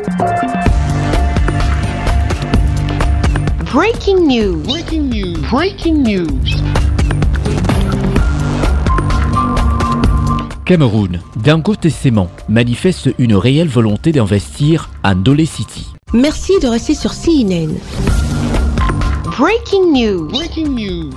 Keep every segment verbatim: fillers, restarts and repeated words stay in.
Breaking news. Breaking news. Breaking news. Cameroun, Dangote Cement manifeste une réelle volonté d'investir à Ndolé City. Merci de rester sur C N N. Breaking news. Breaking news.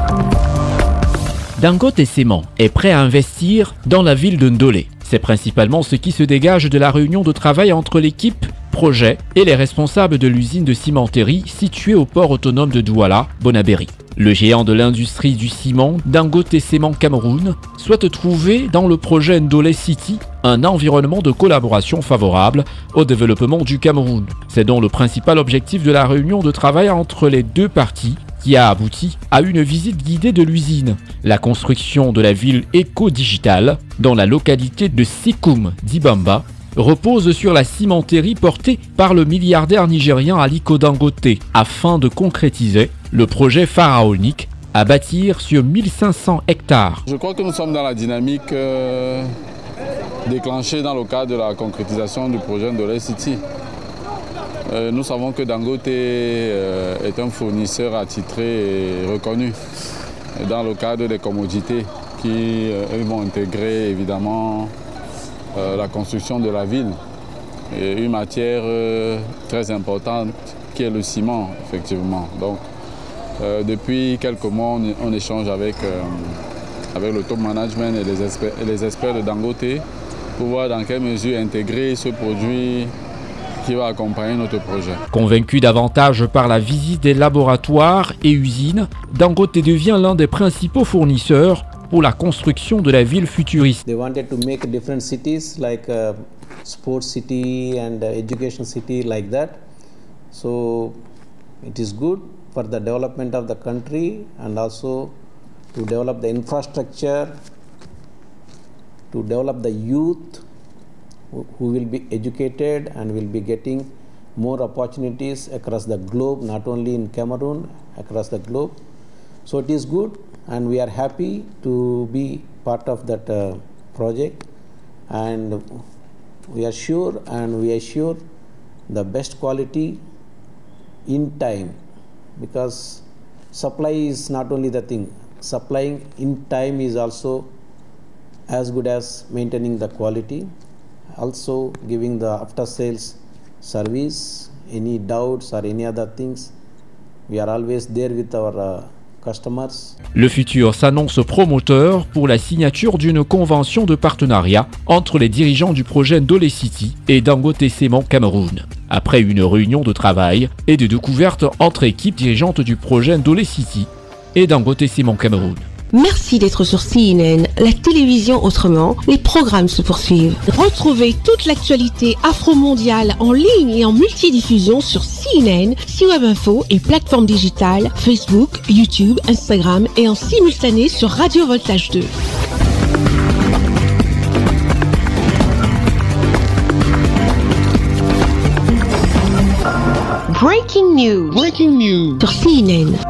Dangote Cement est prêt à investir dans la ville de Ndolé. C'est principalement ce qui se dégage de la réunion de travail entre l'équipe projet et les responsables de l'usine de cimenterie située au port autonome de Douala, Bonabéry. Le géant de l'industrie du ciment, Dangote Cement Cameroun, souhaite trouver dans le projet Ndolé City un environnement de collaboration favorable au développement du Cameroun. C'est donc le principal objectif de la réunion de travail entre les deux parties qui a abouti à une visite guidée de l'usine. La construction de la ville éco-digitale dans la localité de Sikoum d'Ibamba repose sur la cimenterie portée par le milliardaire nigérien Aliko Dangote afin de concrétiser le projet pharaonique à bâtir sur mille cinq cents hectares. Je crois que nous sommes dans la dynamique euh, déclenchée dans le cadre de la concrétisation du projet Ndolé City. Euh, nous savons que Dangote euh, est un fournisseur attitré et reconnu dans le cadre des commodités qui euh, vont intégrer évidemment Euh, la construction de la ville et une matière euh, très importante qui est le ciment, effectivement. Donc, euh, depuis quelques mois, on, on échange avec, euh, avec le top management et les, experts, et les experts de Dangote pour voir dans quelle mesure intégrer ce produit qui va accompagner notre projet. Convaincu davantage par la visite des laboratoires et usines, Dangote devient l'un des principaux fournisseurs pour la construction de la ville futuriste. They wanted to make different cities like uh, sports city and uh, education city like that. So it is good for the development of the country and also to develop the infrastructure, to develop the youth who will be educated and will be getting more opportunities across the globe, not only in Cameroon, across the globe. So it is good. And we are happy to be part of that uh, project, and we are sure and we assure the best quality in time, because supply is not only the thing, supplying in time is also as good as maintaining the quality, also giving the after sales service. Any doubts or any other things, we are always there with our uh, Le futur s'annonce promoteur pour la signature d'une convention de partenariat entre les dirigeants du projet Ndolé City et Dangote Cement Cameroun. Après une réunion de travail et de découverte entre équipes dirigeantes du projet Ndolé City et Dangote Cement Cameroun. Merci d'être sur C N N, la télévision autrement, les programmes se poursuivent. Retrouvez toute l'actualité afro-mondiale en ligne et en multidiffusion sur C N N, C-Web Info et plateformes digitales, Facebook, YouTube, Instagram et en simultané sur Radio Voltage deux. Breaking news. Breaking news. Sur C N N.